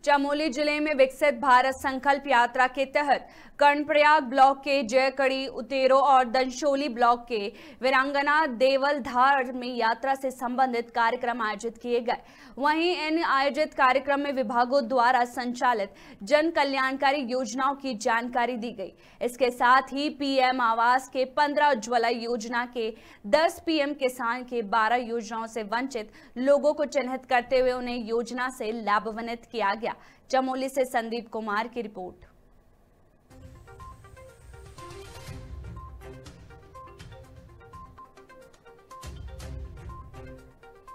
चमोली जिले में विकसित भारत संकल्प यात्रा के तहत कर्णप्रयाग ब्लॉक के जयकड़ी, उतेरो और दंशोली ब्लॉक के वीरांगना देवलधार में यात्रा से संबंधित कार्यक्रम आयोजित किए गए। वहीं इन आयोजित कार्यक्रम में विभागों द्वारा संचालित जन कल्याणकारी योजनाओं की जानकारी दी गई। इसके साथ ही पीएम आवास के 15 उज्ज्वला योजना के 10, पीएम किसान के 12 योजनाओं से वंचित लोगों को चिन्हित करते हुए उन्हें योजना से लाभान्वित किया गया। चमोली से संदीप कुमार की रिपोर्ट।